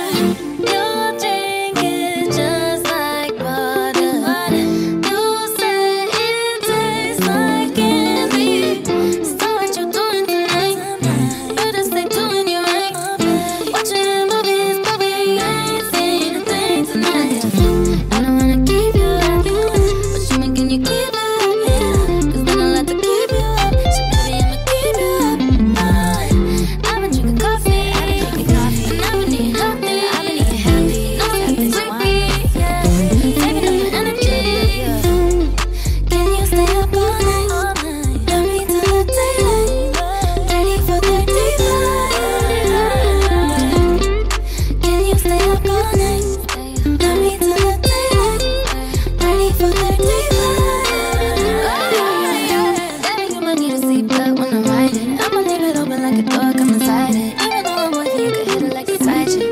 Your drink is just like water. You say it tastes like candy. So what you doing tonight? Better stay doing you right. Watching movies, but we ain't seen a thing tonight. I don't wanna keep you up, but you making you keep it up, yeah. 'Cause then I like to keep you up, so baby I'ma keep you up. I've been drinking coffee, and I've been eating healthy. No caffeine with me, yeah. Saving up my energy. Can you stay up all night? Love me till the daylight. 30 for 35. Can you stay up all night? Love me till the daylight. 30 for 35. Baby, you might need a seatbelt when I'm riding. I'ma leave it open like a door, come inside it. Even though I'm with you, you can hit it like a side chick.